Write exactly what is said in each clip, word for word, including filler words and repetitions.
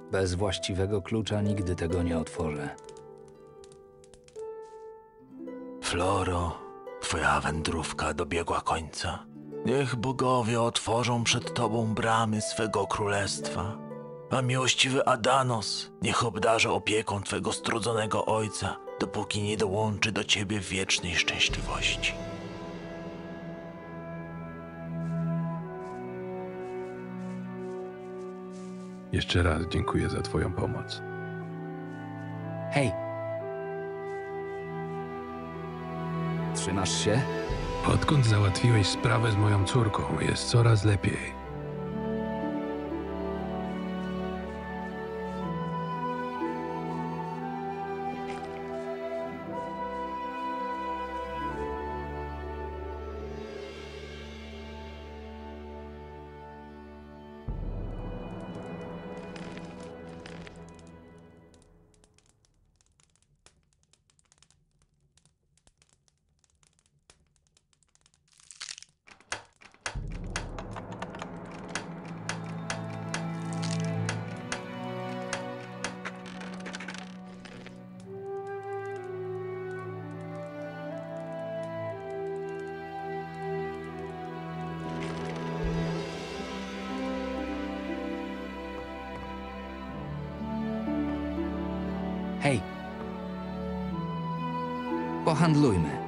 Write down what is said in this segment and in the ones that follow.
Bez właściwego klucza nigdy tego nie otworzę. Floro, twoja wędrówka dobiegła końca. Niech bogowie otworzą przed tobą bramy swego królestwa. A miłościwy Adanos niech obdarza opieką twego strudzonego ojca, dopóki nie dołączy do ciebie w wiecznej szczęśliwości. Jeszcze raz dziękuję za twoją pomoc. Hej! Trzymasz się? Odkąd załatwiłeś sprawę z moją córką, jest coraz lepiej. Hej! Pohandlujmy.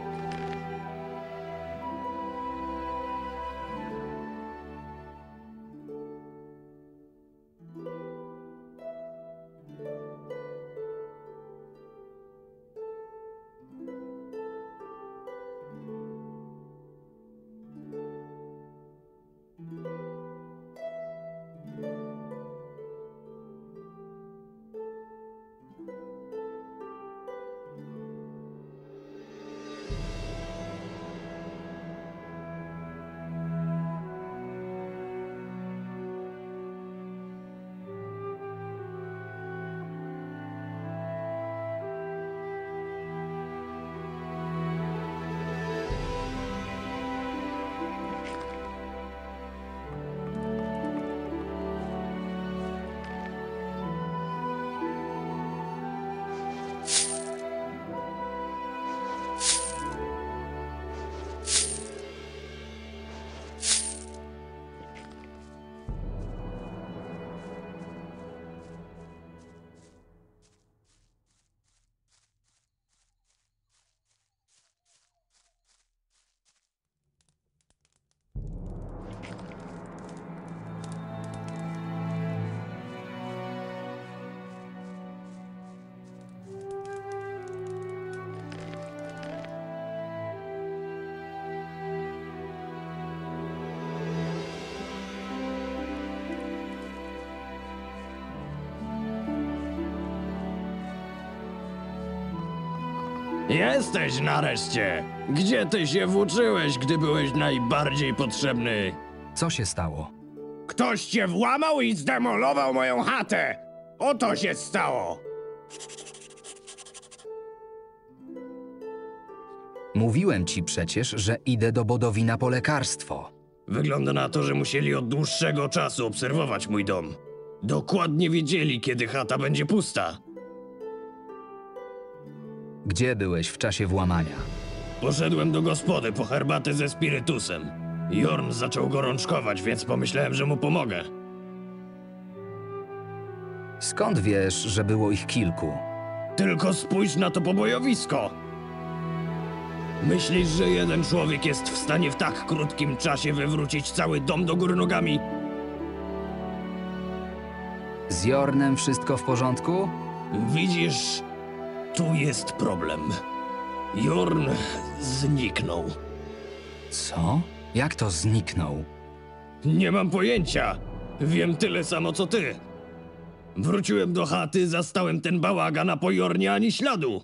Jesteś nareszcie! Gdzie ty się włóczyłeś, gdy byłeś najbardziej potrzebny? Co się stało? Ktoś cię włamał i zdemolował moją chatę! Oto się stało! Mówiłem ci przecież, że idę do Bodowina po lekarstwo. Wygląda na to, że musieli od dłuższego czasu obserwować mój dom. Dokładnie wiedzieli, kiedy chata będzie pusta. Gdzie byłeś w czasie włamania? Poszedłem do gospody po herbatę ze spirytusem. Jorn zaczął gorączkować, więc pomyślałem, że mu pomogę. Skąd wiesz, że było ich kilku? Tylko spójrz na to pobojowisko! Myślisz, że jeden człowiek jest w stanie w tak krótkim czasie wywrócić cały dom do góry nogami? Z Jornem wszystko w porządku? Widzisz, tu jest problem. Jorn zniknął. Co? Jak to zniknął? Nie mam pojęcia. Wiem tyle samo co ty. Wróciłem do chaty, zastałem ten bałagan, a po Jornie ani śladu.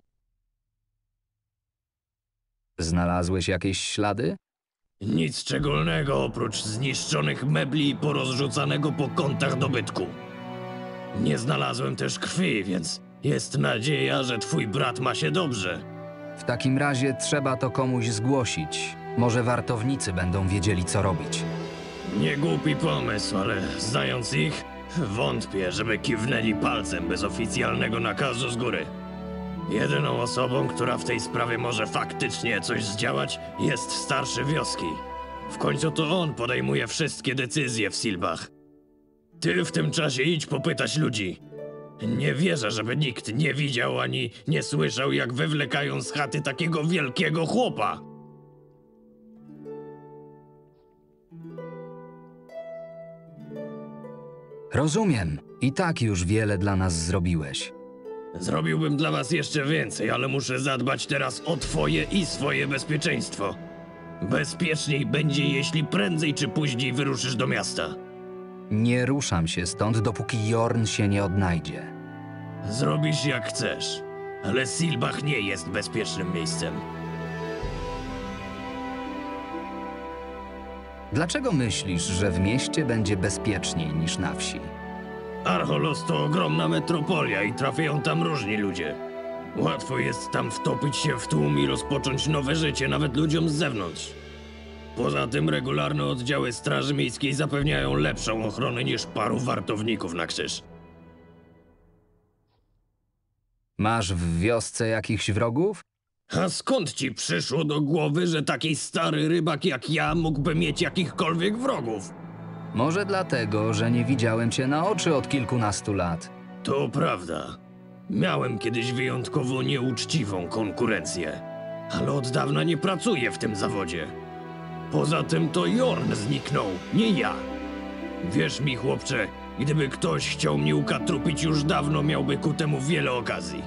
Znalazłeś jakieś ślady? Nic szczególnego oprócz zniszczonych mebli i porozrzucanego po kątach dobytku. Nie znalazłem też krwi, więc jest nadzieja, że twój brat ma się dobrze. W takim razie trzeba to komuś zgłosić. Może wartownicy będą wiedzieli, co robić. Nie głupi pomysł, ale znając ich, Wątpię, żeby kiwnęli palcem bez oficjalnego nakazu z góry. Jedyną osobą, która w tej sprawie może faktycznie coś zdziałać, jest starszy wioski. W końcu to on podejmuje wszystkie decyzje w Silbach. Ty w tym czasie idź popytać ludzi. Nie wierzę, żeby nikt nie widział ani nie słyszał, jak wywlekają z chaty takiego wielkiego chłopa. Rozumiem. I tak już wiele dla nas zrobiłeś. Zrobiłbym dla was jeszcze więcej, ale muszę zadbać teraz o twoje i swoje bezpieczeństwo. Bezpieczniej będzie, jeśli prędzej czy później wyruszysz do miasta. Nie ruszam się stąd, dopóki Jorn się nie odnajdzie. Zrobisz jak chcesz, ale Silbach nie jest bezpiecznym miejscem. Dlaczego myślisz, że w mieście będzie bezpieczniej niż na wsi? Archolos to ogromna metropolia i trafiają tam różni ludzie. Łatwo jest tam wtopić się w tłum i rozpocząć nowe życie, nawet ludziom z zewnątrz. Poza tym regularne oddziały Straży Miejskiej zapewniają lepszą ochronę niż paru wartowników na krzyż. Masz w wiosce jakichś wrogów? A skąd ci przyszło do głowy, że taki stary rybak jak ja mógłby mieć jakichkolwiek wrogów? Może dlatego, że nie widziałem cię na oczy od kilkunastu lat. To prawda. Miałem kiedyś wyjątkowo nieuczciwą konkurencję, ale od dawna nie pracuję w tym zawodzie. Poza tym to Jorn zniknął, nie ja. Wierz mi, chłopcze, gdyby ktoś chciał mnie ukatrupić, już dawno miałby ku temu wiele okazji.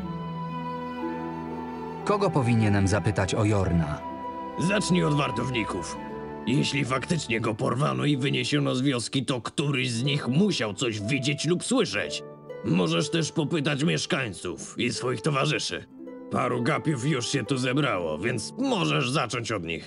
Kogo powinienem zapytać o Jorna? Zacznij od wartowników. Jeśli faktycznie go porwano i wyniesiono z wioski, to któryś z nich musiał coś widzieć lub słyszeć. Możesz też popytać mieszkańców i swoich towarzyszy. Paru gapiów już się tu zebrało, więc możesz zacząć od nich.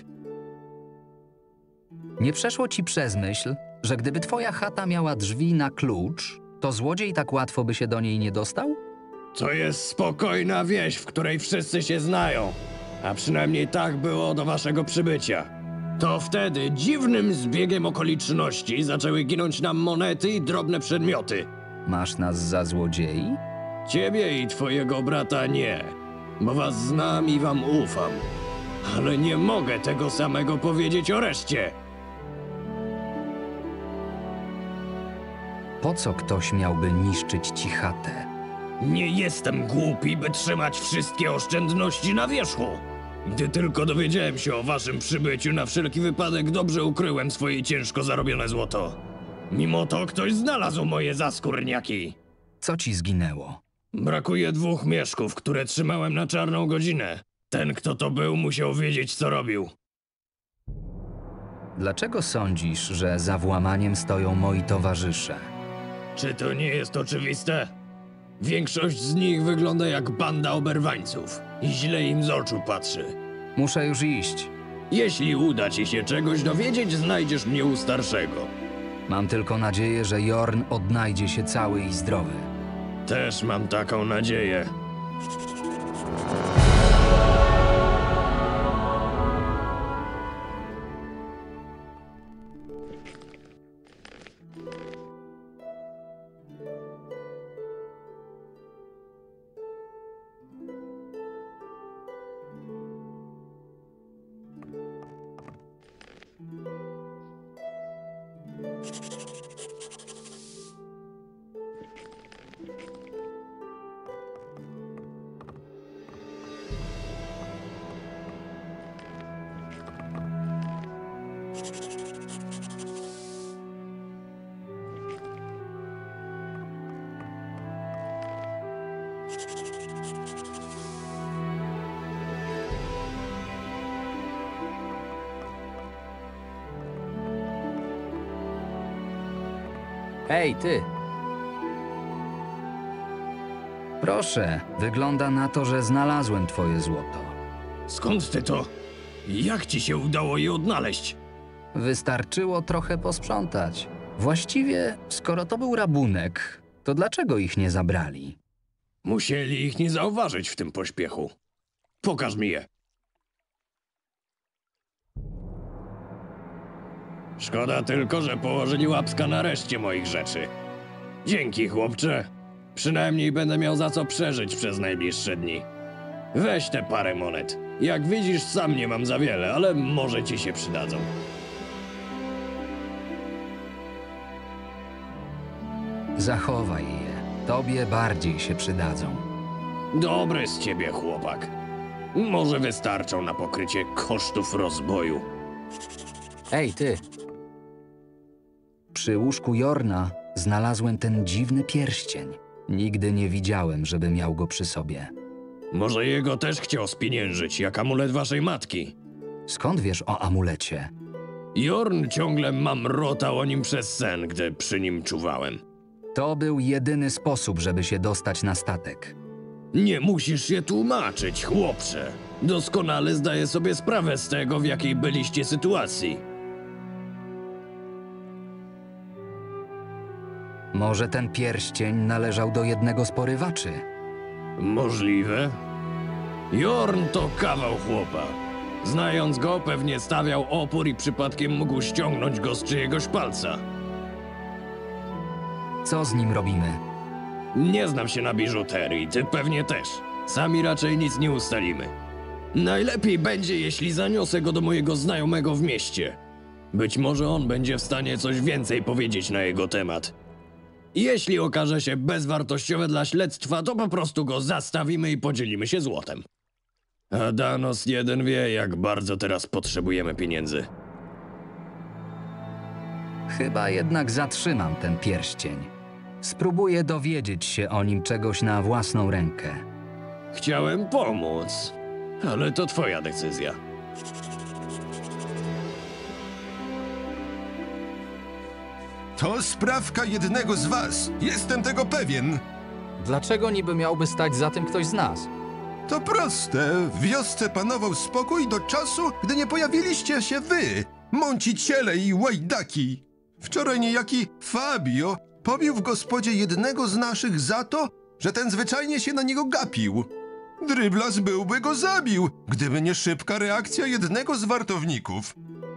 Nie przeszło ci przez myśl, że gdyby twoja chata miała drzwi na klucz, to złodziej tak łatwo by się do niej nie dostał? To jest spokojna wieś, w której wszyscy się znają. A przynajmniej tak było do waszego przybycia. To wtedy dziwnym zbiegiem okoliczności zaczęły ginąć nam monety i drobne przedmioty. Masz nas za złodziei? Ciebie i twojego brata nie, bo was znam i wam ufam. Ale nie mogę tego samego powiedzieć o reszcie. Po co ktoś miałby niszczyć ci chatę? Nie jestem głupi, by trzymać wszystkie oszczędności na wierzchu. Gdy tylko dowiedziałem się o waszym przybyciu, na wszelki wypadek dobrze ukryłem swoje ciężko zarobione złoto. Mimo to ktoś znalazł moje zaskórniaki. Co ci zginęło? Brakuje dwóch mieszków, które trzymałem na czarną godzinę. Ten, kto to był, musiał wiedzieć, co robił. Dlaczego sądzisz, że za włamaniem stoją moi towarzysze? Czy to nie jest oczywiste? Większość z nich wygląda jak banda oberwańców i źle im z oczu patrzy. Muszę już iść. Jeśli uda ci się czegoś dowiedzieć, znajdziesz mnie u starszego. Mam tylko nadzieję, że Jorn odnajdzie się cały i zdrowy. Też mam taką nadzieję. Hej, ty! Proszę, wygląda na to, że znalazłem twoje złoto. Skąd ty to? Jak ci się udało je odnaleźć? Wystarczyło trochę posprzątać. Właściwie, skoro to był rabunek, to dlaczego ich nie zabrali? Musieli ich nie zauważyć w tym pośpiechu. Pokaż mi je. Szkoda tylko, że położyli łapska na reszcie moich rzeczy. Dzięki, chłopcze. Przynajmniej będę miał za co przeżyć przez najbliższe dni. Weź te parę monet. Jak widzisz, sam nie mam za wiele, ale może ci się przydadzą. Zachowaj je. Tobie bardziej się przydadzą. Dobry z ciebie, chłopak. Może wystarczą na pokrycie kosztów rozboju. Ej, ty! Przy łóżku Jorna znalazłem ten dziwny pierścień. Nigdy nie widziałem, żeby miał go przy sobie. Może jego też chciał spieniężyć, jak amulet waszej matki. Skąd wiesz o amulecie? Jorn ciągle mamrotał o nim przez sen, gdy przy nim czuwałem. To był jedyny sposób, żeby się dostać na statek. Nie musisz się tłumaczyć, chłopcze. Doskonale zdaję sobie sprawę z tego, w jakiej byliście sytuacji. Może ten pierścień należał do jednego z porywaczy? Możliwe. Jorn to kawał chłopa. Znając go, pewnie stawiał opór i przypadkiem mógł ściągnąć go z czyjegoś palca. Co z nim robimy? Nie znam się na biżuterii, ty pewnie też. Sami raczej nic nie ustalimy. Najlepiej będzie, jeśli zaniosę go do mojego znajomego w mieście. Być może on będzie w stanie coś więcej powiedzieć na jego temat. Jeśli okaże się bezwartościowe dla śledztwa, to po prostu go zastawimy i podzielimy się złotem. A Danos jeden wie, jak bardzo teraz potrzebujemy pieniędzy. Chyba jednak zatrzymam ten pierścień. Spróbuję dowiedzieć się o nim czegoś na własną rękę. Chciałem pomóc, ale to twoja decyzja. To sprawka jednego z was. Jestem tego pewien. Dlaczego niby miałby stać za tym ktoś z nas? To proste. W wiosce panował spokój do czasu, gdy nie pojawiliście się wy, mąciciele i łajdaki. Wczoraj niejaki Fabio pobił w gospodzie jednego z naszych za to, że ten zwyczajnie się na niego gapił. Dryblas byłby go zabił, gdyby nie szybka reakcja jednego z wartowników.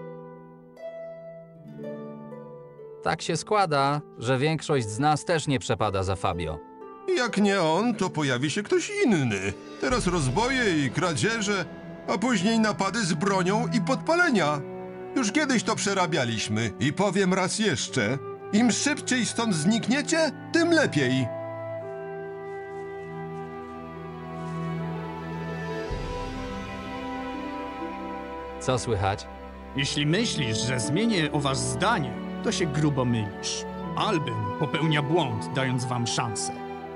Tak się składa, że większość z nas też nie przepada za Fabio. Jak nie on, to pojawi się ktoś inny. Teraz rozboje i kradzieże, a później napady z bronią i podpalenia. Już kiedyś to przerabialiśmy i powiem raz jeszcze. Im szybciej stąd znikniecie, tym lepiej. Co słychać? Jeśli myślisz, że zmienię o was zdanie, to się grubo mylisz. Albin popełnia błąd, dając wam szansę.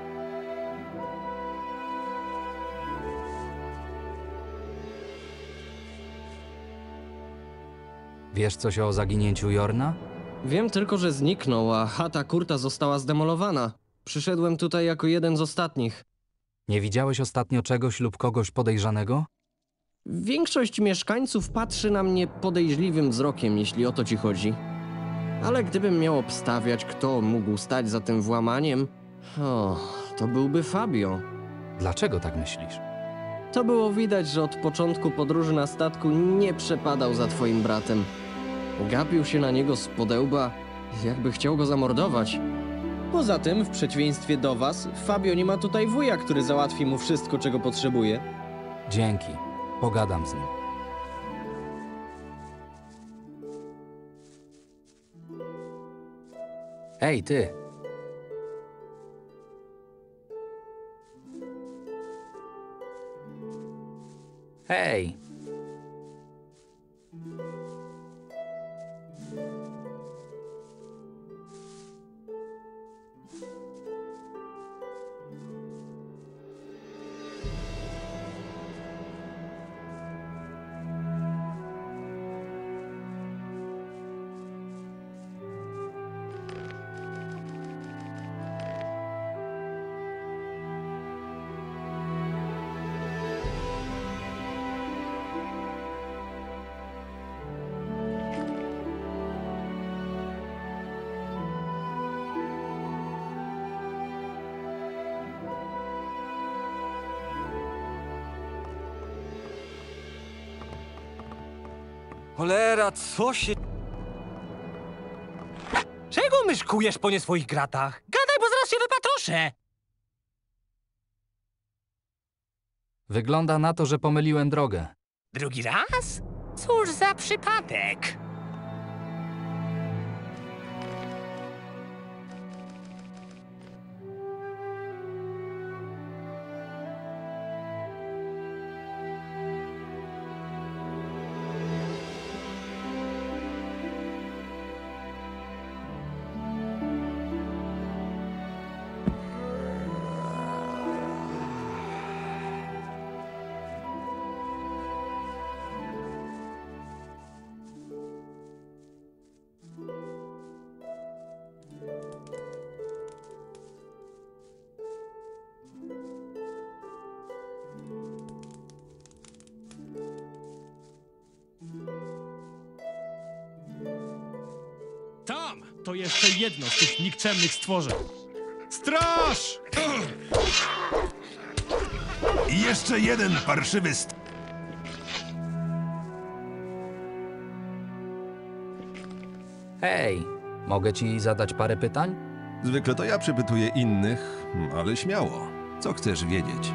Wiesz coś o zaginięciu Jorna? Wiem tylko, że zniknął, a chata Kurta została zdemolowana. Przyszedłem tutaj jako jeden z ostatnich. Nie widziałeś ostatnio czegoś lub kogoś podejrzanego? Większość mieszkańców patrzy na mnie podejrzliwym wzrokiem, jeśli o to ci chodzi. Ale gdybym miał obstawiać, kto mógł stać za tym włamaniem, o, to byłby Fabio. Dlaczego tak myślisz? To było widać, że od początku podróży na statku nie przepadał za twoim bratem. Gapił się na niego z podełba, jakby chciał go zamordować. Poza tym, w przeciwieństwie do was, Fabio nie ma tutaj wuja, który załatwi mu wszystko, czego potrzebuje. Dzięki. Pogadam z nim. Ej, ty! Hej! Cholera, co się... Czego myszkujesz po nie swoich gratach? Gadaj, bo zaraz się wypatruszę. Wygląda na to, że pomyliłem drogę. Drugi raz? Cóż za przypadek. Tam! To jeszcze jedno z tych nikczemnych stworzeń. Straż! I jeszcze jeden parszywy st... Hej, mogę ci zadać parę pytań? Zwykle to ja przepytuję innych, ale śmiało. Co chcesz wiedzieć?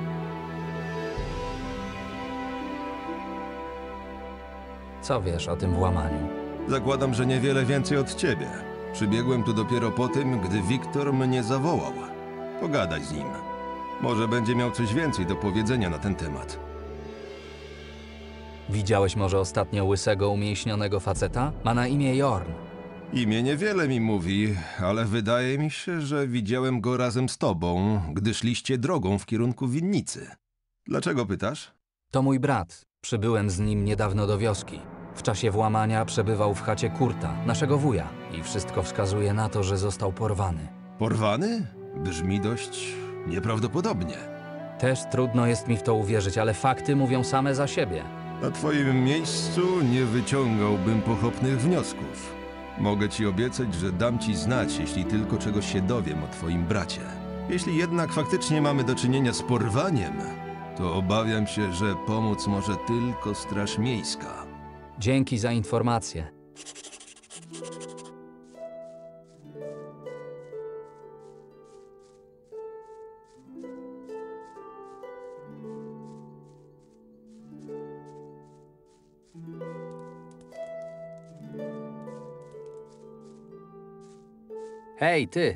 Co wiesz o tym włamaniu? Zakładam, że niewiele więcej od ciebie. Przybiegłem tu dopiero po tym, gdy Wiktor mnie zawołał. Pogadaj z nim. Może będzie miał coś więcej do powiedzenia na ten temat. Widziałeś może ostatnio łysego, umięśnionego faceta? Ma na imię Jorn. Imię niewiele mi mówi, ale wydaje mi się, że widziałem go razem z tobą, gdy szliście drogą w kierunku winnicy. Dlaczego pytasz? To mój brat. Przybyłem z nim niedawno do wioski. W czasie włamania przebywał w chacie Kurta, naszego wuja. I wszystko wskazuje na to, że został porwany. Porwany? Brzmi dość nieprawdopodobnie. Też trudno jest mi w to uwierzyć, ale fakty mówią same za siebie. Na twoim miejscu nie wyciągałbym pochopnych wniosków. Mogę ci obiecać, że dam ci znać, jeśli tylko czegoś się dowiem o twoim bracie. Jeśli jednak faktycznie mamy do czynienia z porwaniem, to obawiam się, że pomóc może tylko Straż Miejska. Dzięki za informację. Hej, ty!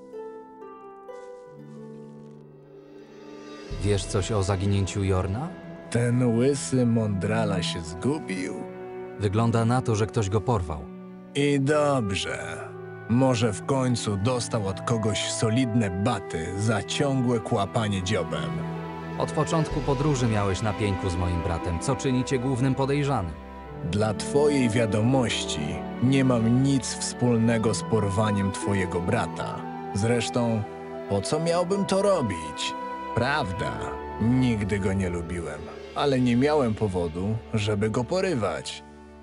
Wiesz coś o zaginięciu Jorna? Ten łysy mądrala się zgubił? Wygląda na to, że ktoś go porwał. I dobrze. Może w końcu dostał od kogoś solidne baty za ciągłe kłapanie dziobem. Od początku podróży miałeś na pieńku z moim bratem, co czyni cię głównym podejrzanym. Dla twojej wiadomości nie mam nic wspólnego z porwaniem twojego brata. Zresztą, po co miałbym to robić? Prawda, nigdy go nie lubiłem, ale nie miałem powodu, żeby go porywać.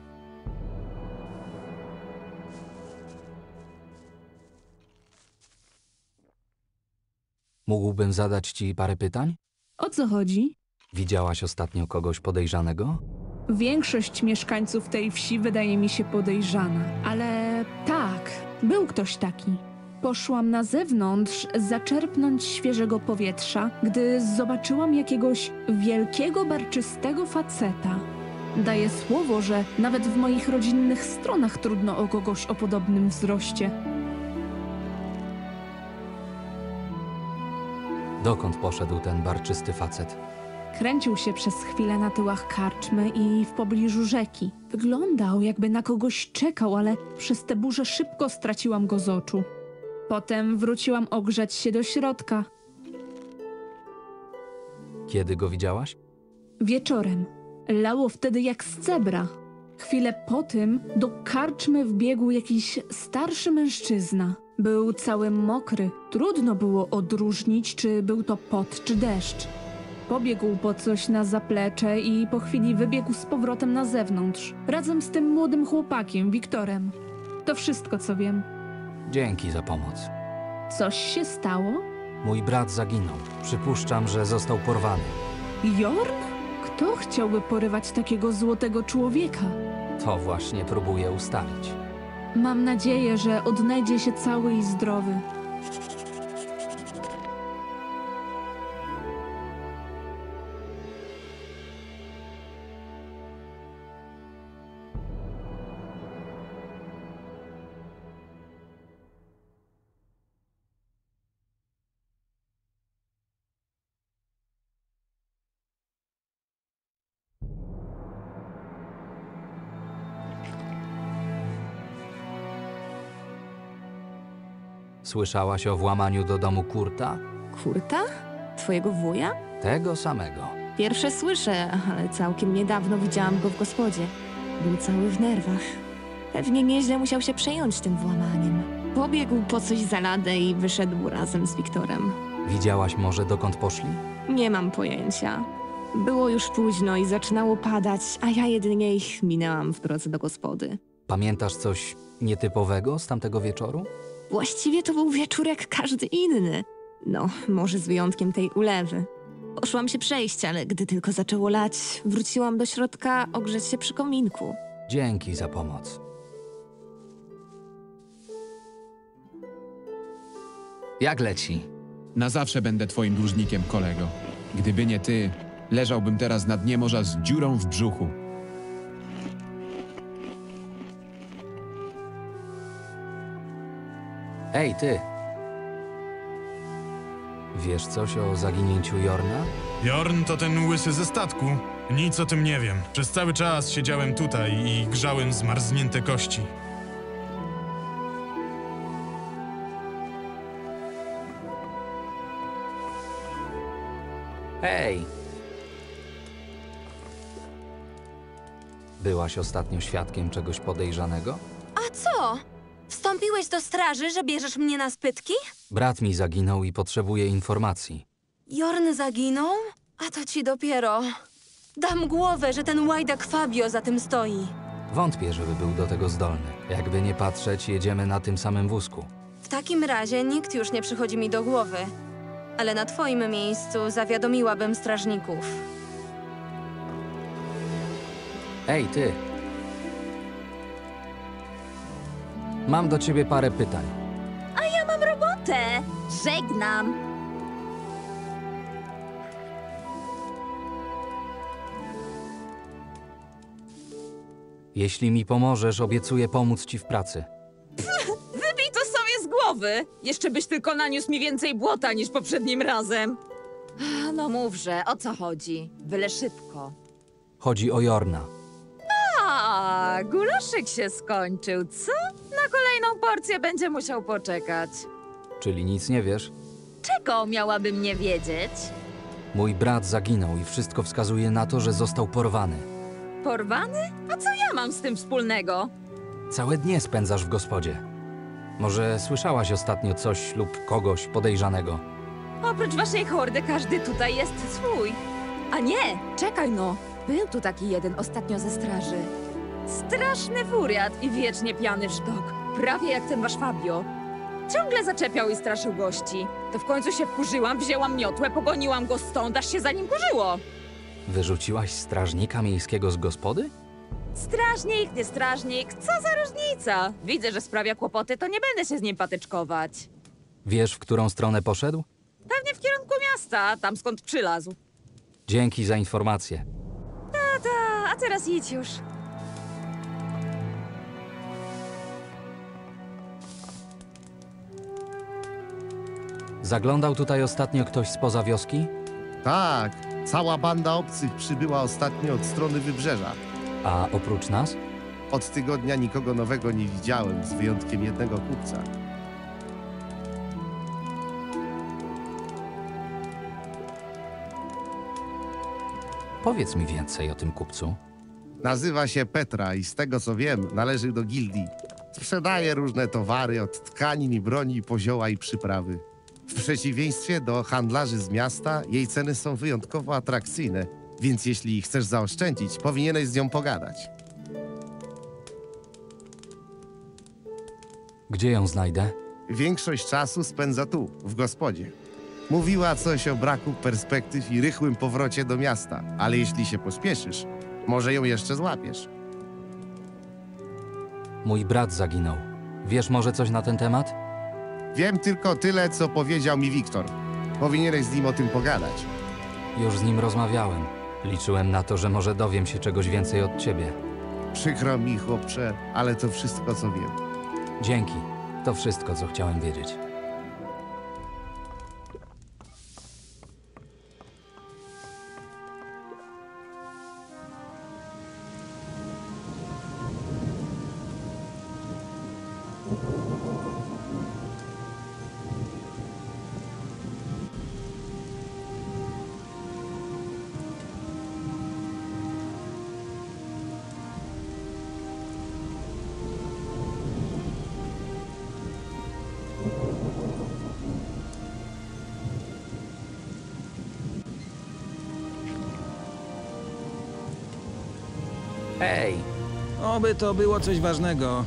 Mógłbym zadać ci parę pytań? O co chodzi? Widziałaś ostatnio kogoś podejrzanego? Większość mieszkańców tej wsi wydaje mi się podejrzana, ale tak, był ktoś taki. Poszłam na zewnątrz zaczerpnąć świeżego powietrza, gdy zobaczyłam jakiegoś wielkiego, barczystego faceta. Daję słowo, że nawet w moich rodzinnych stronach trudno o kogoś o podobnym wzroście. Dokąd poszedł ten barczysty facet? Kręcił się przez chwilę na tyłach karczmy i w pobliżu rzeki. Wyglądał, jakby na kogoś czekał, ale przez tę burzę szybko straciłam go z oczu. Potem wróciłam ogrzać się do środka. Kiedy go widziałaś? Wieczorem. Lało wtedy jak z cebra. Chwilę po tym do karczmy wbiegł jakiś starszy mężczyzna. Był cały mokry. Trudno było odróżnić, czy był to pot, czy deszcz. Pobiegł po coś na zaplecze i po chwili wybiegł z powrotem na zewnątrz. Razem z tym młodym chłopakiem, Wiktorem. To wszystko, co wiem. Dzięki za pomoc. Coś się stało? Mój brat zaginął. Przypuszczam, że został porwany. Jorn? Kto chciałby porywać takiego złotego człowieka? To właśnie próbuję ustalić. Mam nadzieję, że odnajdzie się cały i zdrowy. Słyszałaś o włamaniu do domu Kurta? Kurta? Twojego wuja? Tego samego. Pierwsze słyszę, ale całkiem niedawno widziałam go w gospodzie. Był cały w nerwach. Pewnie nieźle musiał się przejąć tym włamaniem. Pobiegł po coś za ladę i wyszedł razem z Wiktorem. Widziałaś może, dokąd poszli? Nie mam pojęcia. Było już późno i zaczynało padać, a ja jedynie ich minęłam w drodze do gospody. Pamiętasz coś nietypowego z tamtego wieczoru? Właściwie to był wieczór jak każdy inny. No, może z wyjątkiem tej ulewy. Poszłam się przejść, ale gdy tylko zaczęło lać, wróciłam do środka ogrzeć się przy kominku. Dzięki za pomoc. Jak leci? Na zawsze będę twoim dłużnikiem, kolego. Gdyby nie ty, leżałbym teraz na dnie morza z dziurą w brzuchu. Ej, ty! Wiesz coś o zaginięciu Jorna? Jorn to ten łysy ze statku. Nic o tym nie wiem. Przez cały czas siedziałem tutaj i grzałem zmarznięte kości. Hej! Byłaś ostatnio świadkiem czegoś podejrzanego? A co? Wstąpiłeś do straży, że bierzesz mnie na spytki? Brat mi zaginął i potrzebuje informacji. Jorn zaginął? A to ci dopiero. Dam głowę, że ten łajdak Fabio za tym stoi. Wątpię, żeby był do tego zdolny. Jakby nie patrzeć, jedziemy na tym samym wózku. W takim razie nikt już nie przychodzi mi do głowy. Ale na twoim miejscu zawiadomiłabym strażników. Ej, ty! Mam do ciebie parę pytań. A ja mam robotę! Żegnam! Jeśli mi pomożesz, obiecuję pomóc ci w pracy. Wybij to sobie z głowy! Jeszcze byś tylko naniósł mi więcej błota niż poprzednim razem. No mówże, o co chodzi? Byle szybko. Chodzi o Jorna. A, gulaszyk się skończył, co? Na kolejną porcję będzie musiał poczekać. Czyli nic nie wiesz? Czego miałabym nie wiedzieć? Mój brat zaginął i wszystko wskazuje na to, że został porwany. Porwany? A co ja mam z tym wspólnego? Całe dnie spędzasz w gospodzie. Może słyszałaś ostatnio coś lub kogoś podejrzanego? Oprócz waszej hordy każdy tutaj jest swój. A nie, czekaj no. Był tu taki jeden ostatnio ze straży. Straszny furiat i wiecznie pijany w sztok. Prawie jak ten wasz Fabio. Ciągle zaczepiał i straszył gości. To w końcu się wkurzyłam, wzięłam miotłę, pogoniłam go stąd, aż się za nim kurzyło. Wyrzuciłaś strażnika miejskiego z gospody? Strażnik, nie strażnik, co za różnica? Widzę, że sprawia kłopoty, to nie będę się z nim patyczkować. Wiesz, w którą stronę poszedł? Pewnie w kierunku miasta, tam skąd przylazł. Dzięki za informację. Tata, a teraz idź już. Zaglądał tutaj ostatnio ktoś spoza wioski? Tak, cała banda obcych przybyła ostatnio od strony wybrzeża. A oprócz nas? Od tygodnia nikogo nowego nie widziałem, z wyjątkiem jednego kupca. Powiedz mi więcej o tym kupcu. Nazywa się Petra i z tego co wiem, należy do gildii. Sprzedaje różne towary, od tkanin i broni po zioła i przyprawy. W przeciwieństwie do handlarzy z miasta, jej ceny są wyjątkowo atrakcyjne, więc jeśli chcesz zaoszczędzić, powinieneś z nią pogadać. Gdzie ją znajdę? Większość czasu spędza tu, w gospodzie. Mówiła coś o braku perspektyw i rychłym powrocie do miasta, ale jeśli się pospieszysz, może ją jeszcze złapiesz. Mój brat zaginął. Wiesz może coś na ten temat? Wiem tylko tyle, co powiedział mi Wiktor. Powinieneś z nim o tym pogadać. Już z nim rozmawiałem. Liczyłem na to, że może dowiem się czegoś więcej od ciebie. Przykro mi, chłopcze, ale to wszystko, co wiem. Dzięki. To wszystko, co chciałem wiedzieć. Hej, Oby to było coś ważnego.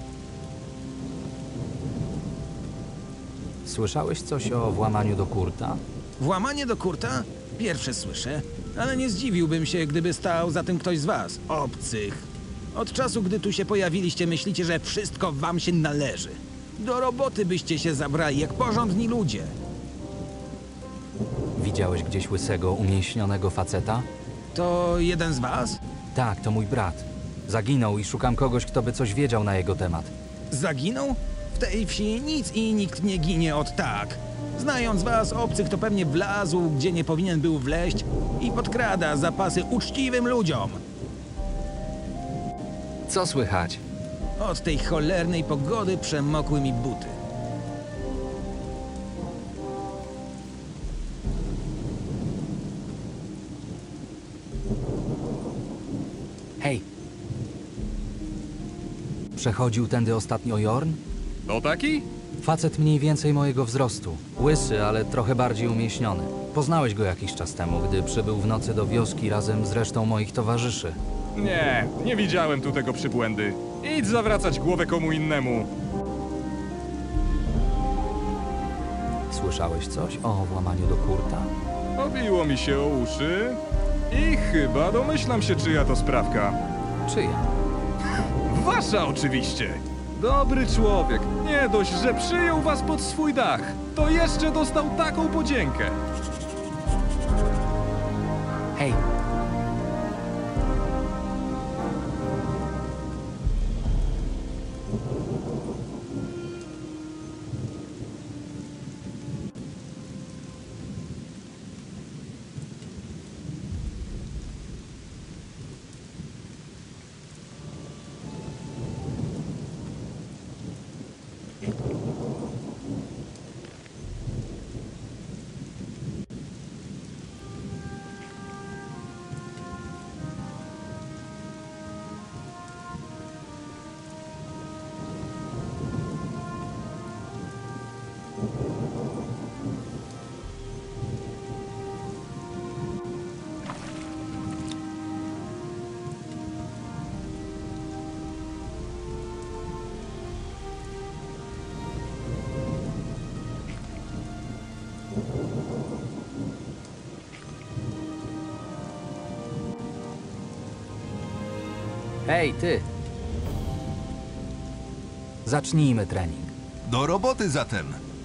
Słyszałeś coś o włamaniu do Kurta? Włamanie do Kurta? Pierwsze słyszę, ale nie zdziwiłbym się, gdyby stał za tym ktoś z was, obcych. Od czasu, gdy tu się pojawiliście, myślicie, że wszystko wam się należy. Do roboty byście się zabrali, jak porządni ludzie. Widziałeś gdzieś łysego, umięśnionego faceta? To jeden z was? Tak, to mój brat. Zaginął i szukam kogoś, kto by coś wiedział na jego temat. Zaginął? W tej wsi nic i nikt nie ginie od tak. Znając was, obcych, to pewnie wlazł, gdzie nie powinien był wleźć i podkrada zapasy uczciwym ludziom. co słychać? Od tej cholernej pogody przemokły mi buty. Hej! Przechodził tędy ostatnio Jorn? To taki? Facet mniej więcej mojego wzrostu. Łysy, ale trochę bardziej umieśniony. Poznałeś go jakiś czas temu, gdy przybył w nocy do wioski razem z resztą moich towarzyszy. Nie, nie widziałem tu tego przybłędy. Idź zawracać głowę komu innemu. Słyszałeś coś o włamaniu do Kurta? Obiło mi się o uszy i chyba domyślam się, czyja to sprawka. Czyja? Wasza oczywiście. Dobry człowiek. Nie dość, że przyjął was pod swój dach, to jeszcze dostał taką podziękę. Hej! Hej, ty! Zacznijmy trening. Do roboty zatem.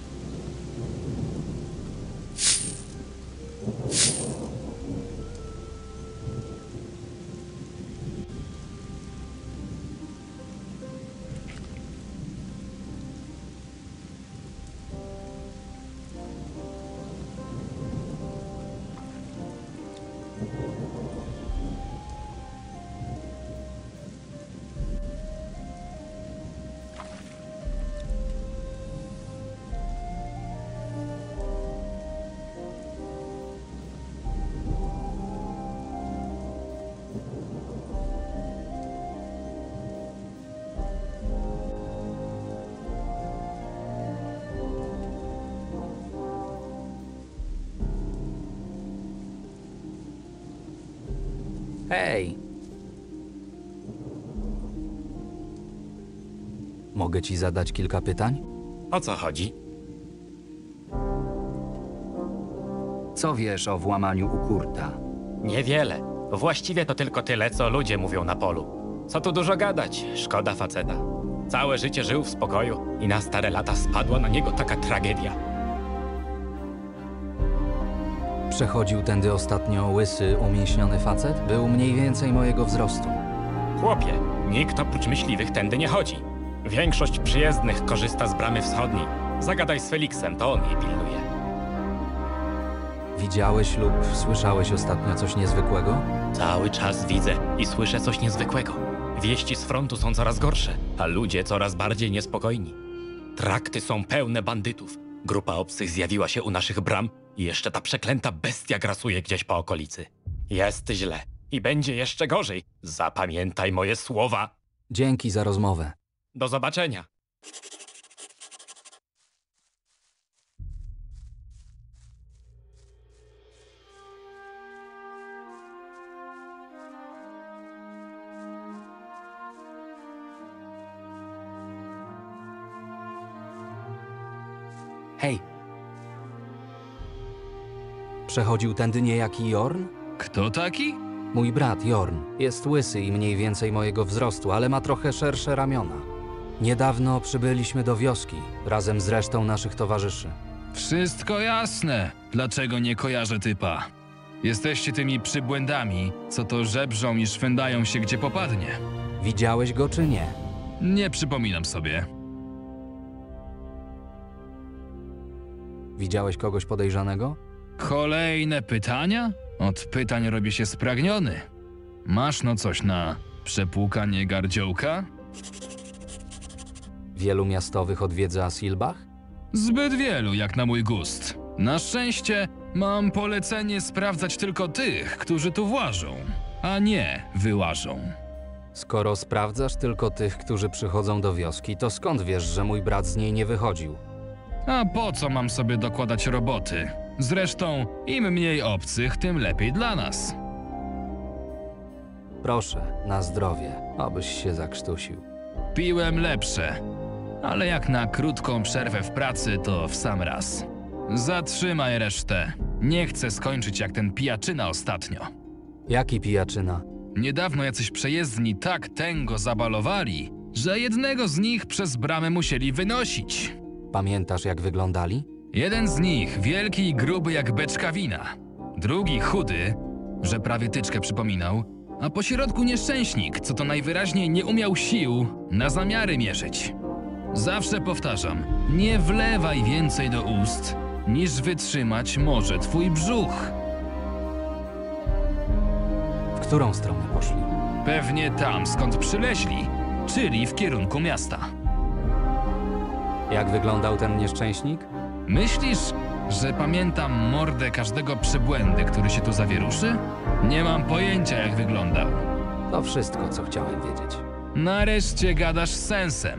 Hej! Mogę ci zadać kilka pytań? O co chodzi? Co wiesz o włamaniu u Kurta? Niewiele. Właściwie to tylko tyle, co ludzie mówią na polu. Co tu dużo gadać, szkoda faceta. Całe życie żył w spokoju i na stare lata spadła na niego taka tragedia. Przechodził tędy ostatnio łysy, umięśniony facet? Był mniej więcej mojego wzrostu. Chłopie, nikt oprócz myśliwych tędy nie chodzi. Większość przyjezdnych korzysta z bramy wschodniej. Zagadaj z Feliksem, to on jej pilnuje. Widziałeś lub słyszałeś ostatnio coś niezwykłego? Cały czas widzę i słyszę coś niezwykłego. Wieści z frontu są coraz gorsze, a ludzie coraz bardziej niespokojni. Trakty są pełne bandytów. Grupa obcych zjawiła się u naszych bram i jeszcze ta przeklęta bestia grasuje gdzieś po okolicy. Jest źle i będzie jeszcze gorzej. Zapamiętaj moje słowa. Dzięki za rozmowę. Do zobaczenia. Hej! Przechodził tędy niejaki Jorn? Kto taki? Mój brat Jorn. Jest łysy i mniej więcej mojego wzrostu, ale ma trochę szersze ramiona. Niedawno przybyliśmy do wioski, razem z resztą naszych towarzyszy. Wszystko jasne. Dlaczego nie kojarzę typa? Jesteście tymi przybłędami, co to żebrzą i szwędają się gdzie popadnie. Widziałeś go czy nie? Nie przypominam sobie. Widziałeś kogoś podejrzanego? Kolejne pytania? Od pytań robię się spragniony. Masz no coś na przepłukanie gardziołka? Wielu miastowych odwiedza Silbach? Zbyt wielu, jak na mój gust. Na szczęście mam polecenie sprawdzać tylko tych, którzy tu włażą, a nie wyłażą. Skoro sprawdzasz tylko tych, którzy przychodzą do wioski, to skąd wiesz, że mój brat z niej nie wychodził? A po co mam sobie dokładać roboty? Zresztą, im mniej obcych, tym lepiej dla nas. Proszę, na zdrowie, obyś się zakrztusił. Piłem lepsze, ale jak na krótką przerwę w pracy, to w sam raz. Zatrzymaj resztę. Nie chcę skończyć jak ten pijaczyna ostatnio. Jaki pijaczyna? Niedawno jacyś przejezdni tak tęgo zabalowali, że jednego z nich przez bramę musieli wynosić. Pamiętasz, jak wyglądali? Jeden z nich wielki i gruby jak beczka wina. Drugi chudy, że prawie tyczkę przypominał, a po środku nieszczęśnik, co to najwyraźniej nie umiał sił na zamiary mierzyć. Zawsze powtarzam, nie wlewaj więcej do ust, niż wytrzymać może twój brzuch. W którą stronę poszli? Pewnie tam, skąd przyleźli, czyli w kierunku miasta. Jak wyglądał ten nieszczęśnik? Myślisz, że pamiętam mordę każdego przybłędy, który się tu zawieruszy? Nie mam pojęcia, jak wyglądał. To wszystko, co chciałem wiedzieć. Nareszcie gadasz z sensem.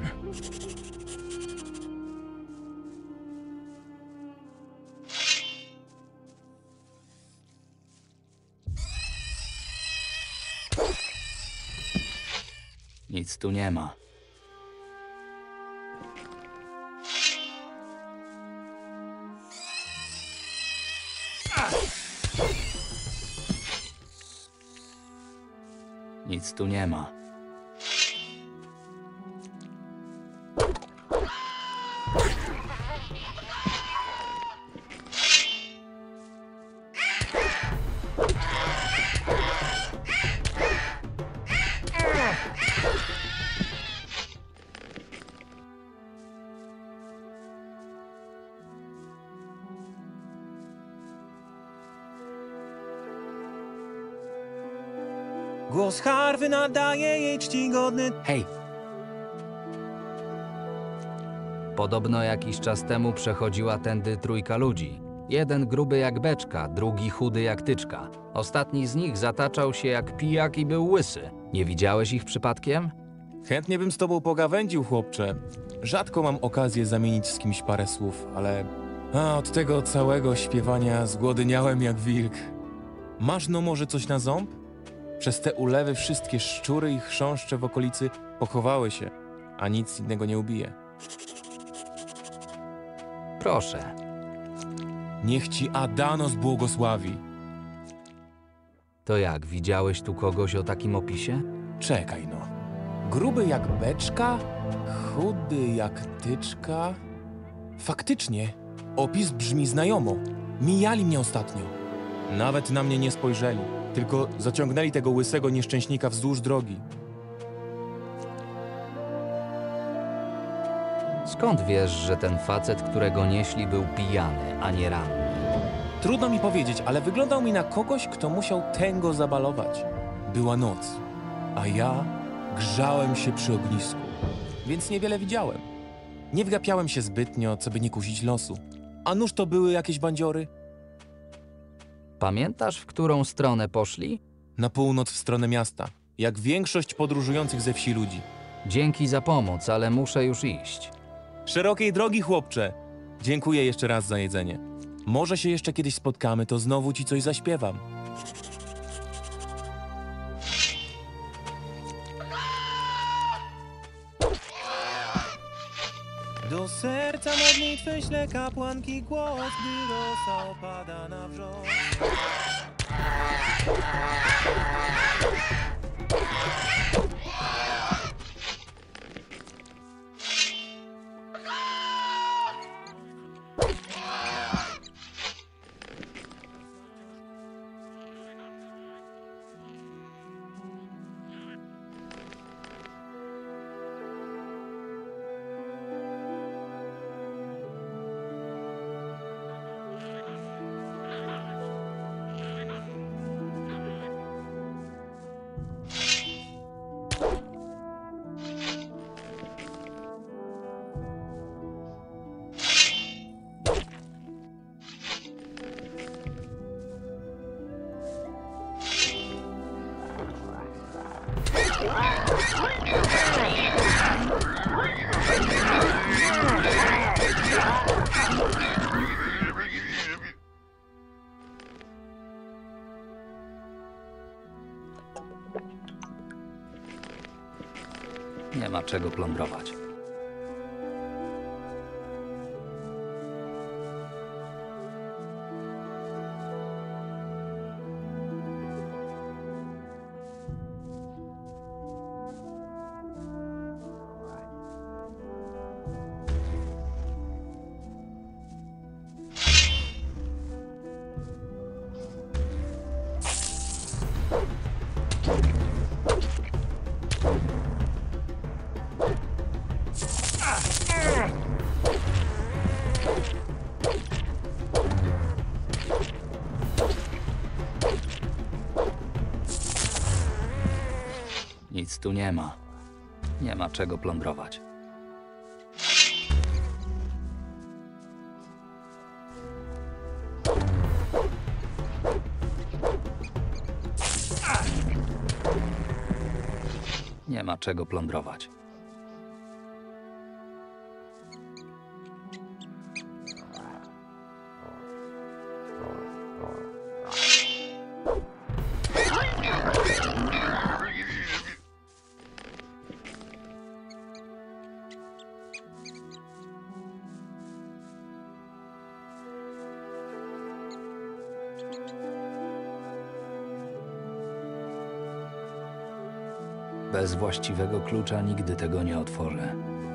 Nic tu nie ma. Nic tu nie ma. Głos Harwy nadaje jej czcigodny... Hej! Podobno jakiś czas temu przechodziła tędy trójka ludzi. Jeden gruby jak beczka, drugi chudy jak tyczka. Ostatni z nich zataczał się jak pijak i był łysy. Nie widziałeś ich przypadkiem? Chętnie bym z tobą pogawędził, chłopcze. Rzadko mam okazję zamienić z kimś parę słów, ale... A, od tego całego śpiewania zgłodniałem jak wilk. Masz no może coś na ząb? Przez te ulewy wszystkie szczury i chrząszcze w okolicy pochowały się, a nic innego nie ubije. Proszę. Niech ci Adanos błogosławi. To jak, widziałeś tu kogoś o takim opisie? Czekaj no. Gruby jak beczka, chudy jak tyczka... Faktycznie, opis brzmi znajomo. Mijali mnie ostatnio. Nawet na mnie nie spojrzeli, tylko zaciągnęli tego łysego nieszczęśnika wzdłuż drogi. Skąd wiesz, że ten facet, którego nieśli, był pijany, a nie ranny? Trudno mi powiedzieć, ale wyglądał mi na kogoś, kto musiał tęgo zabalować. Była noc, a ja grzałem się przy ognisku, więc niewiele widziałem. Nie wgapiałem się zbytnio, co by nie kusić losu. A nuż to były jakieś bandziory? Pamiętasz, w którą stronę poszli? Na północ w stronę miasta, jak większość podróżujących ze wsi ludzi. Dzięki za pomoc, ale muszę już iść. Szerokiej drogi, chłopcze! Dziękuję jeszcze raz za jedzenie. Może się jeszcze kiedyś spotkamy, to znowu ci coś zaśpiewam. Do serca modlitwy śle kapłanki głos, gdy rosa opada na wrzos. Nie ma czego plądrować. Nic tu nie ma. Nie ma czego plądrować. Nie ma czego plądrować. Bez właściwego klucza nigdy tego nie otworzę.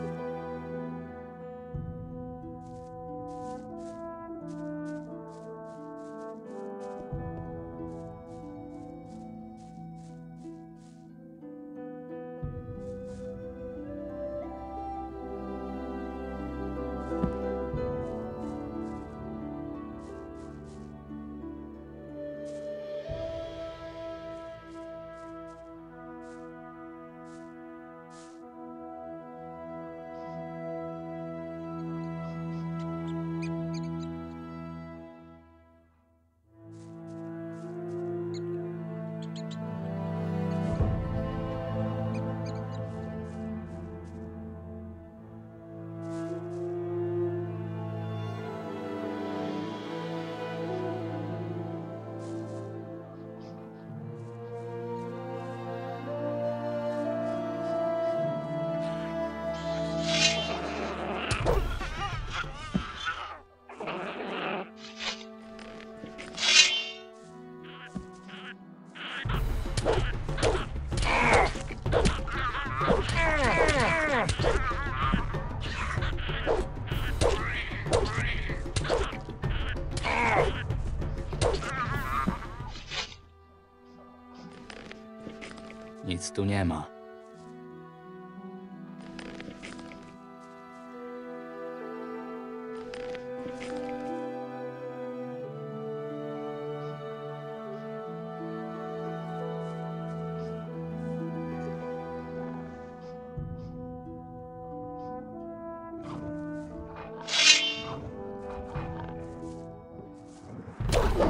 Nic tu nie ma.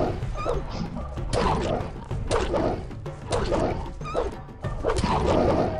You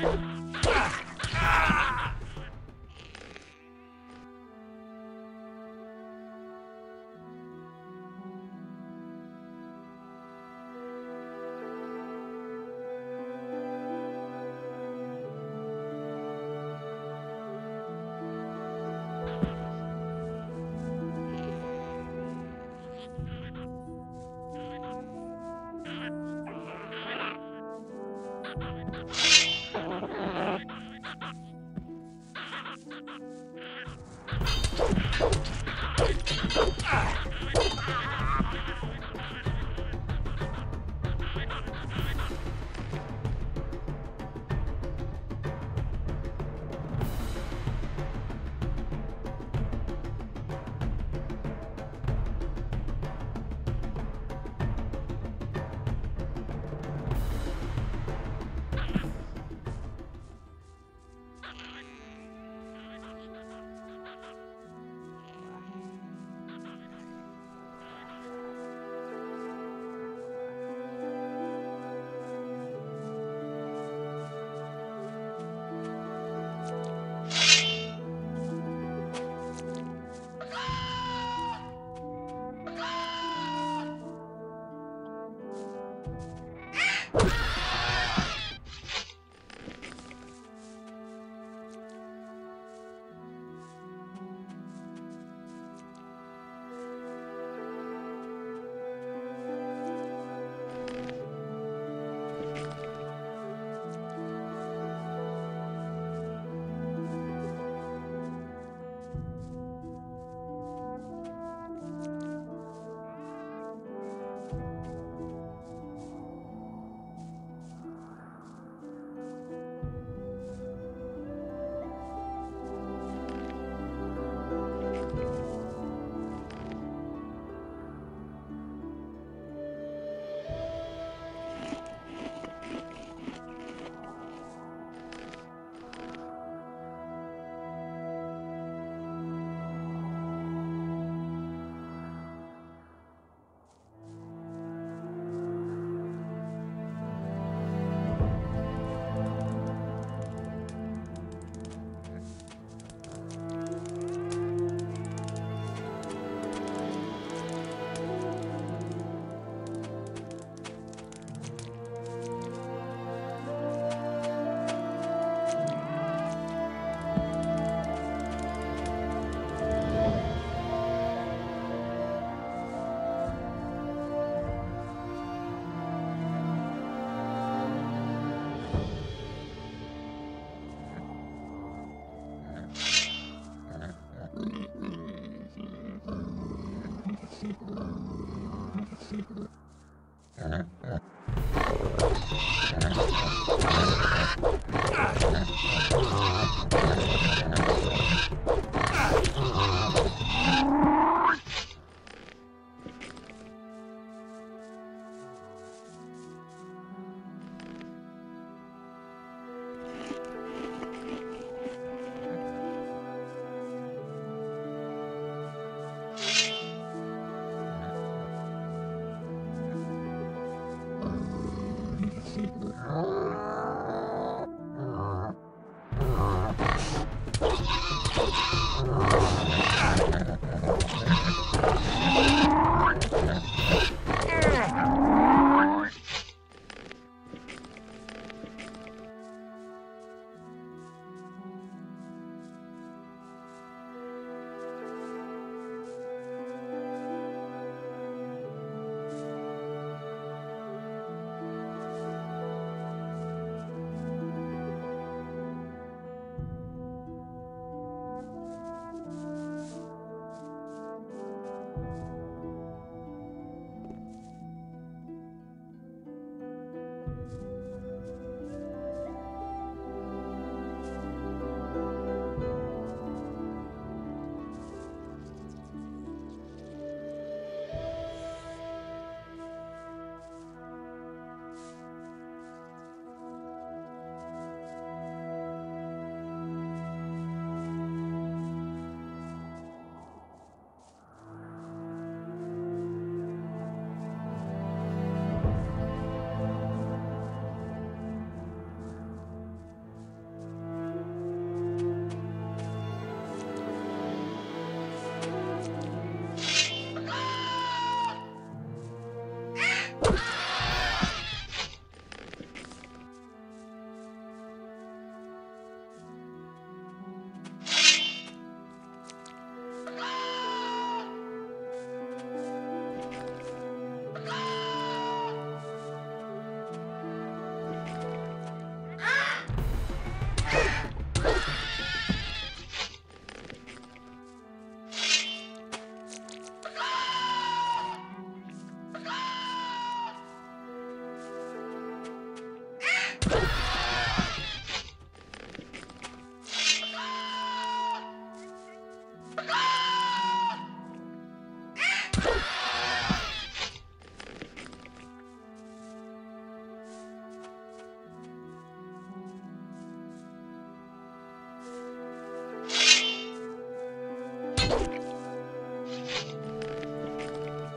you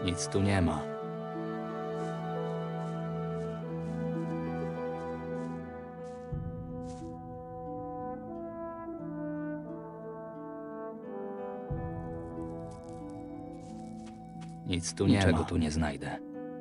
Nic tu nie ma. Nic tu nie Niczego ma. tu nie znajdę.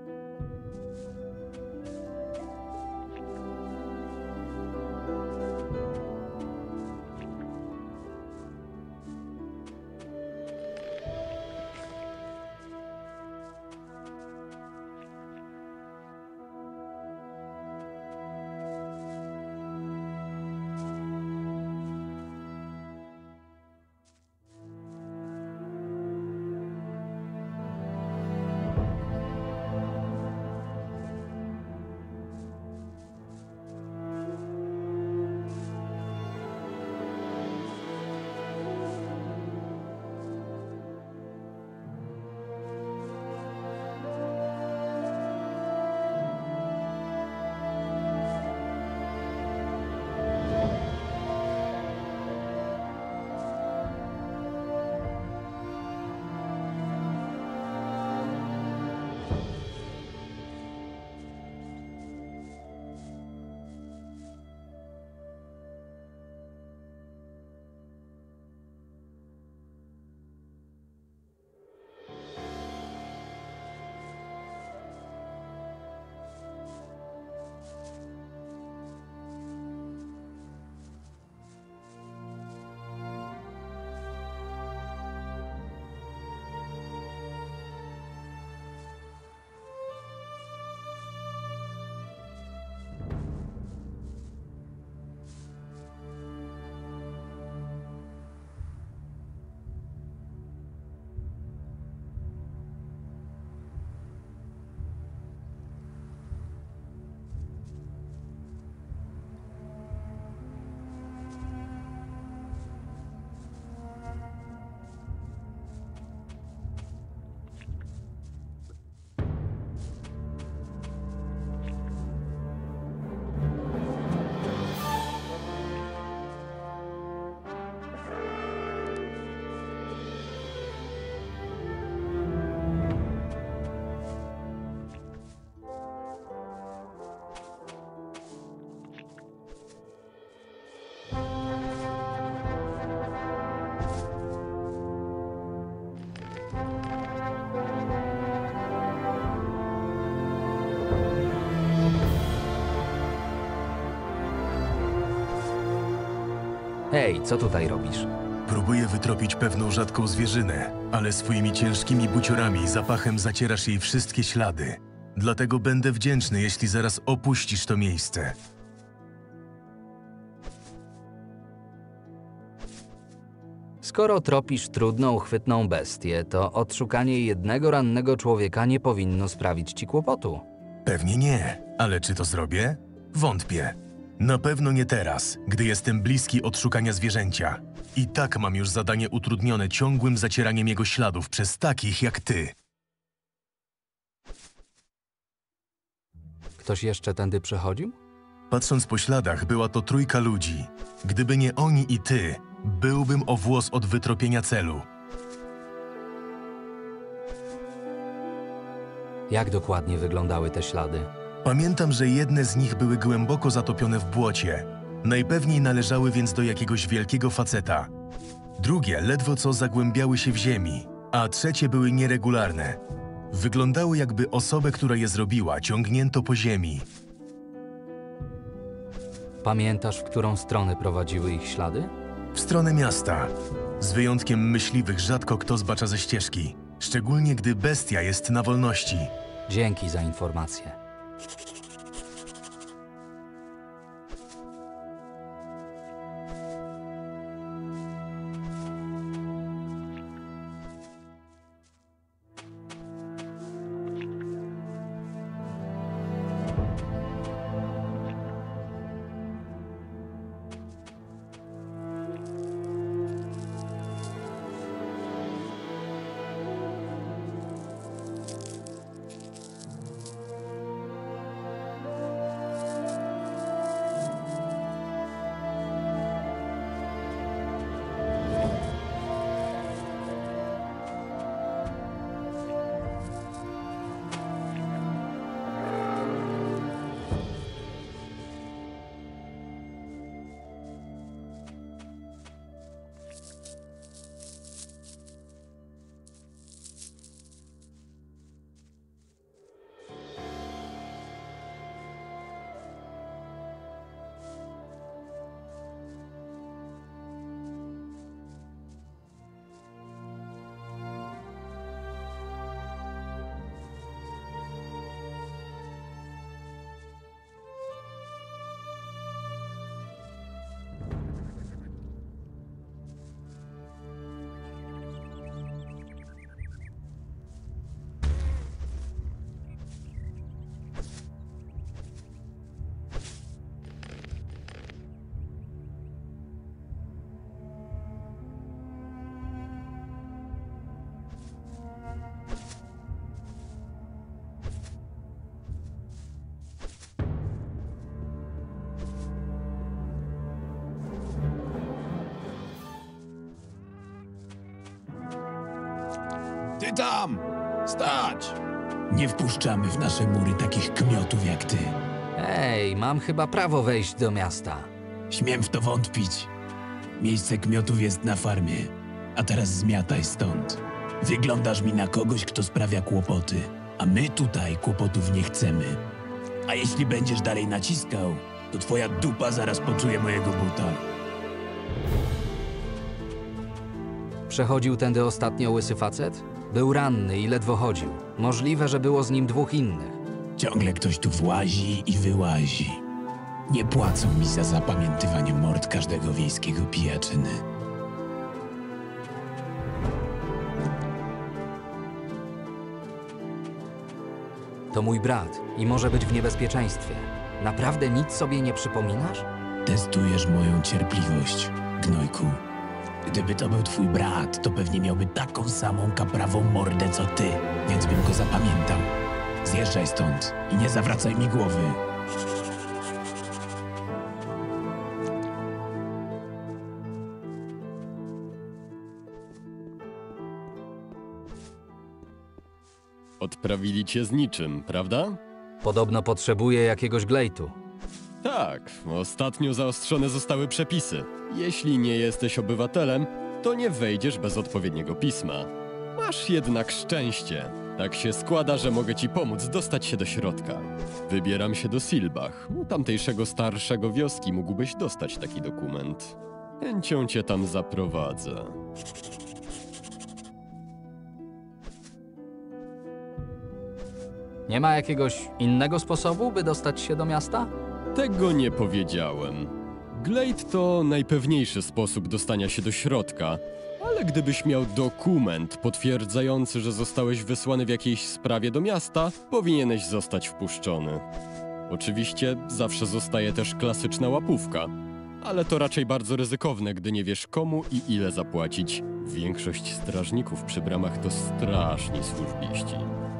Hej, co tutaj robisz? Próbuję wytropić pewną rzadką zwierzynę, ale swoimi ciężkimi buciorami i zapachem zacierasz jej wszystkie ślady. Dlatego będę wdzięczny, jeśli zaraz opuścisz to miejsce. Skoro tropisz trudną, chwytną bestię, to odszukanie jednego rannego człowieka nie powinno sprawić ci kłopotu. Pewnie nie, ale czy to zrobię? Wątpię. Na pewno nie teraz, gdy jestem bliski odszukania zwierzęcia. I tak mam już zadanie utrudnione ciągłym zacieraniem jego śladów przez takich jak ty. Ktoś jeszcze tędy przechodził? Patrząc po śladach, była to trójka ludzi. Gdyby nie oni i ty, byłbym o włos od wytropienia celu. Jak dokładnie wyglądały te ślady? Pamiętam, że jedne z nich były głęboko zatopione w błocie. Najpewniej należały więc do jakiegoś wielkiego faceta. Drugie ledwo co zagłębiały się w ziemi, a trzecie były nieregularne. Wyglądały, jakby osobę, która je zrobiła, ciągnięto po ziemi. Pamiętasz, w którą stronę prowadziły ich ślady? W stronę miasta. Z wyjątkiem myśliwych rzadko kto zbacza ze ścieżki, szczególnie gdy bestia jest na wolności. Dzięki za informację. Ty tam! Stać! Nie wpuszczamy w nasze mury takich kmiotów jak ty. Ej, mam chyba prawo wejść do miasta. Śmiem w to wątpić. Miejsce kmiotów jest na farmie, a teraz zmiataj stąd. Wyglądasz mi na kogoś, kto sprawia kłopoty, a my tutaj kłopotów nie chcemy. A jeśli będziesz dalej naciskał, to twoja dupa zaraz poczuje mojego buta. Przechodził tędy ostatnio łysy facet? Był ranny i ledwo chodził. Możliwe, że było z nim dwóch innych. Ciągle ktoś tu włazi i wyłazi. Nie płacą mi za zapamiętywanie mord każdego wiejskiego pijaczyny. To mój brat i może być w niebezpieczeństwie. Naprawdę nic sobie nie przypominasz? Testujesz moją cierpliwość, gnojku. Gdyby to był twój brat, to pewnie miałby taką samą kaprawą mordę co ty, więc bym go zapamiętał. Zjeżdżaj stąd i nie zawracaj mi głowy. Odprawili cię z niczym, prawda? Podobno potrzebuje jakiegoś glejtu. Tak, ostatnio zaostrzone zostały przepisy. Jeśli nie jesteś obywatelem, to nie wejdziesz bez odpowiedniego pisma. Masz jednak szczęście. Tak się składa, że mogę ci pomóc dostać się do środka. Wybieram się do Silbach. U tamtejszego starszego wioski mógłbyś dostać taki dokument. Chęcią cię tam zaprowadzę. Nie ma jakiegoś innego sposobu, by dostać się do miasta? Tego nie powiedziałem. Glade to najpewniejszy sposób dostania się do środka, ale gdybyś miał dokument potwierdzający, że zostałeś wysłany w jakiejś sprawie do miasta, powinieneś zostać wpuszczony. Oczywiście zawsze zostaje też klasyczna łapówka, ale to raczej bardzo ryzykowne, gdy nie wiesz komu i ile zapłacić. Większość strażników przy bramach to straszni służbiści.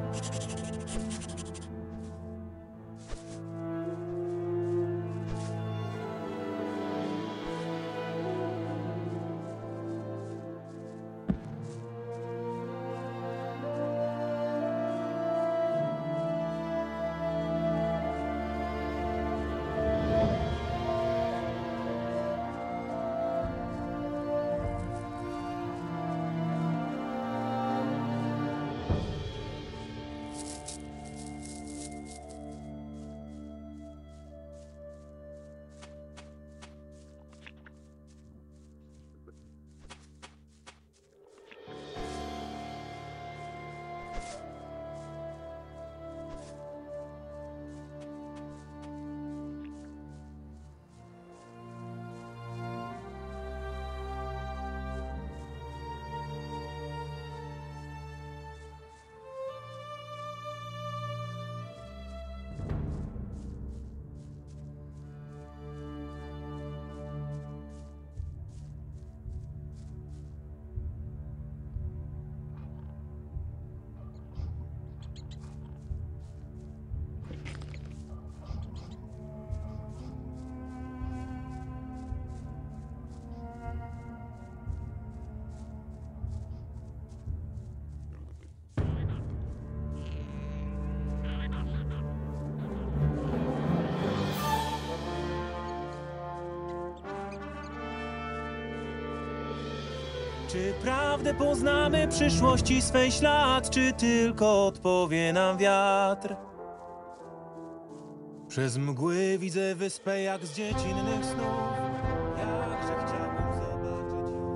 Czy prawdę poznamy przyszłości swej ślad, czy tylko odpowie nam wiatr? Przez mgły widzę wyspę jak z dziecinnych snów. Jakże chciałbym zobaczyć ją.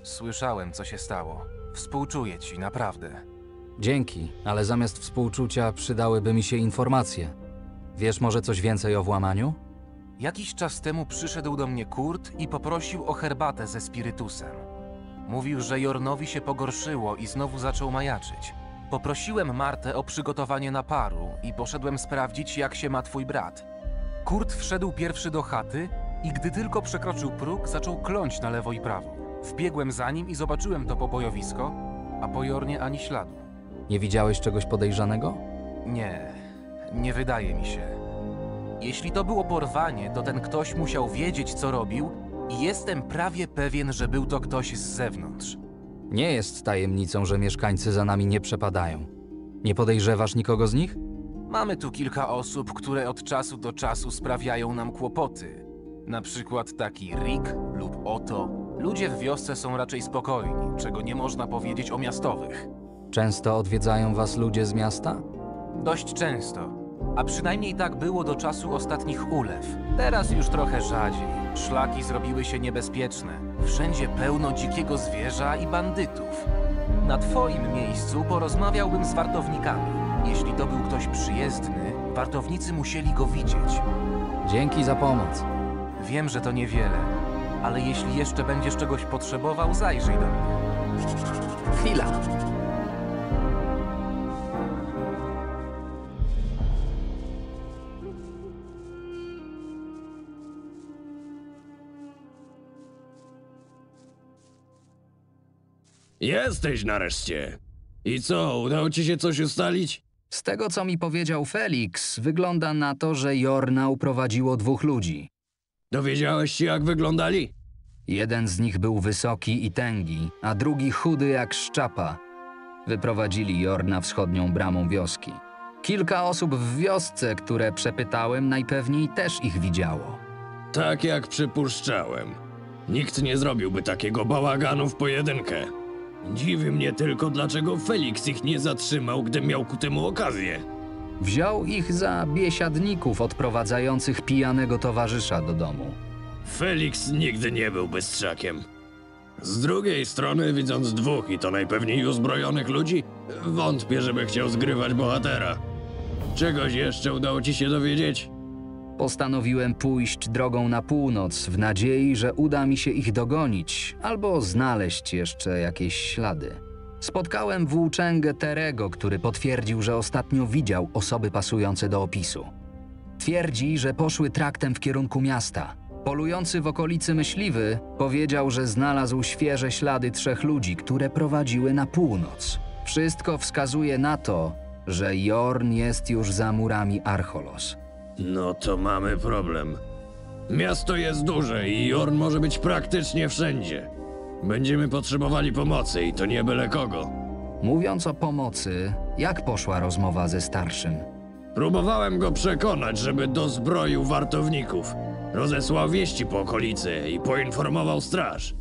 Słyszałem, co się stało. Współczuję ci, naprawdę. Dzięki, ale zamiast współczucia przydałyby mi się informacje. Wiesz może coś więcej o włamaniu? Jakiś czas temu przyszedł do mnie Kurt i poprosił o herbatę ze spirytusem. Mówił, że Jornowi się pogorszyło i znowu zaczął majaczyć. Poprosiłem Martę o przygotowanie naparu i poszedłem sprawdzić, jak się ma twój brat. Kurt wszedł pierwszy do chaty i gdy tylko przekroczył próg, zaczął kląć na lewo i prawo. Wbiegłem za nim i zobaczyłem to pobojowisko, a po Jornie ani śladu. Nie widziałeś czegoś podejrzanego? Nie, nie wydaje mi się. Jeśli to było porwanie, to ten ktoś musiał wiedzieć, co robił i jestem prawie pewien, że był to ktoś z zewnątrz. Nie jest tajemnicą, że mieszkańcy za nami nie przepadają. Nie podejrzewasz nikogo z nich? Mamy tu kilka osób, które od czasu do czasu sprawiają nam kłopoty. Na przykład taki Rick lub Otto. Ludzie w wiosce są raczej spokojni, czego nie można powiedzieć o miastowych. Często odwiedzają was ludzie z miasta? Dość często. A przynajmniej tak było do czasu ostatnich ulew. Teraz już trochę rzadziej. Szlaki zrobiły się niebezpieczne. Wszędzie pełno dzikiego zwierza i bandytów. Na twoim miejscu porozmawiałbym z wartownikami. Jeśli to był ktoś przyjezdny, wartownicy musieli go widzieć. Dzięki za pomoc. Wiem, że to niewiele, ale jeśli jeszcze będziesz czegoś potrzebował, zajrzyj do mnie. Chwila. Jesteś nareszcie. I co, udało ci się coś ustalić? Z tego, co mi powiedział Felix, wygląda na to, że Jorna uprowadziło dwóch ludzi. Dowiedziałeś się, jak wyglądali? Jeden z nich był wysoki i tęgi, a drugi chudy jak szczapa. Wyprowadzili Jorna wschodnią bramą wioski. Kilka osób w wiosce, które przepytałem, najpewniej też ich widziało. Tak jak przypuszczałem. Nikt nie zrobiłby takiego bałaganu w pojedynkę. Dziwi mnie tylko, dlaczego Felix ich nie zatrzymał, gdy miał ku temu okazję. Wziął ich za biesiadników odprowadzających pijanego towarzysza do domu. Felix nigdy nie był bystrzakiem. Z drugiej strony, widząc dwóch i to najpewniej uzbrojonych ludzi, wątpię, żeby chciał zgrywać bohatera. Czegoś jeszcze udało ci się dowiedzieć? Postanowiłem pójść drogą na północ w nadziei, że uda mi się ich dogonić albo znaleźć jeszcze jakieś ślady. Spotkałem włóczęgę Terego, który potwierdził, że ostatnio widział osoby pasujące do opisu. Twierdzi, że poszły traktem w kierunku miasta. Polujący w okolicy myśliwy powiedział, że znalazł świeże ślady trzech ludzi, które prowadziły na północ. Wszystko wskazuje na to, że Jorn jest już za murami Archolos. No to mamy problem. Miasto jest duże i Jorn może być praktycznie wszędzie. Będziemy potrzebowali pomocy i to nie byle kogo. Mówiąc o pomocy, jak poszła rozmowa ze starszym? Próbowałem go przekonać, żeby dozbroił wartowników. Rozesłał wieści po okolicy i poinformował straż.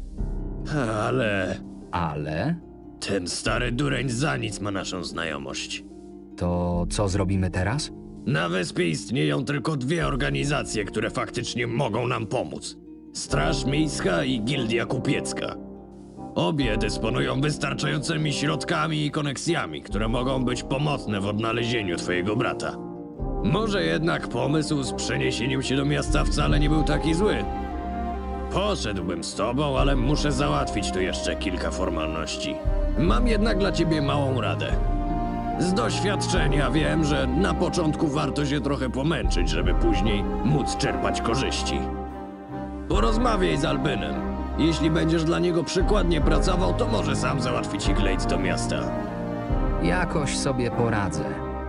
Ale... Ale? Ten stary dureń za nic ma naszą znajomość. To co zrobimy teraz? Na wyspie istnieją tylko dwie organizacje, które faktycznie mogą nam pomóc. Straż Miejska i Gildia Kupiecka. Obie dysponują wystarczającymi środkami i koneksjami, które mogą być pomocne w odnalezieniu twojego brata. Może jednak pomysł z przeniesieniem się do miasta wcale nie był taki zły. Poszedłbym z tobą, ale muszę załatwić tu jeszcze kilka formalności. Mam jednak dla ciebie małą radę. Z doświadczenia wiem, że na początku warto się trochę pomęczyć, żeby później móc czerpać korzyści. Porozmawiaj z Albynem. Jeśli będziesz dla niego przykładnie pracował, to może sam załatwi ci glejt do miasta. Jakoś sobie poradzę.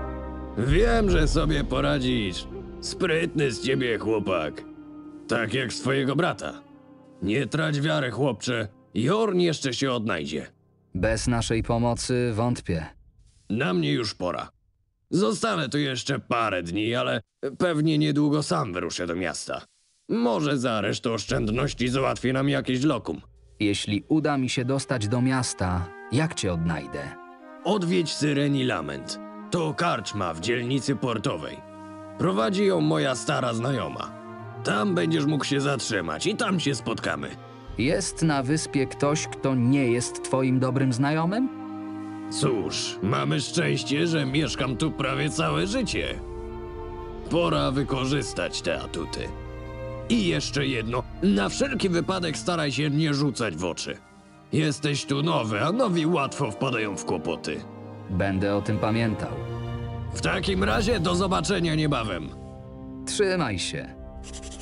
Wiem, że sobie poradzisz. Sprytny z ciebie chłopak. Tak jak z twojego brata. Nie trać wiary, chłopcze. Jorn jeszcze się odnajdzie. Bez naszej pomocy wątpię. Na mnie już pora. Zostanę tu jeszcze parę dni, ale pewnie niedługo sam wyruszę do miasta. Może za resztę oszczędności załatwię nam jakieś lokum. Jeśli uda mi się dostać do miasta, jak cię odnajdę? Odwiedź Syreni Lament. To karczma w dzielnicy portowej. Prowadzi ją moja stara znajoma. Tam będziesz mógł się zatrzymać i tam się spotkamy. Jest na wyspie ktoś, kto nie jest twoim dobrym znajomym? Cóż, mamy szczęście, że mieszkam tu prawie całe życie. Pora wykorzystać te atuty. I jeszcze jedno, na wszelki wypadek staraj się nie rzucać w oczy. Jesteś tu nowy, a nowi łatwo wpadają w kłopoty. Będę o tym pamiętał. W takim razie do zobaczenia niebawem. Trzymaj się.